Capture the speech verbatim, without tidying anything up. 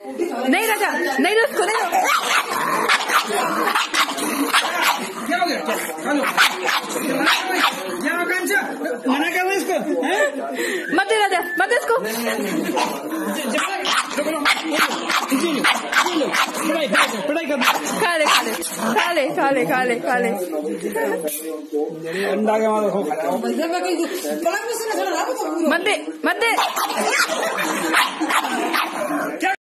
नहीं राजा, नहीं दो उसको, नहीं दो। क्या हो गया? खा लो। मना कर इसको। मत दे राजा, मत दे इसको। पढ़ाई कर। खा ले खा ले खा ले खा ले खा ले खा ले। अंडा के मारो। मत दे मत दे।